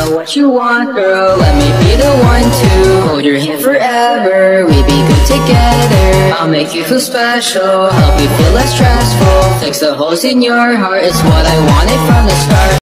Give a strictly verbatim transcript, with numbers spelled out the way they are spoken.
know what you want, girl. Let me be the one to hold your hand forever. We be good together. I'll make you feel special, help you feel less stressful. Fix the holes in your heart, it's what I wanted from the start.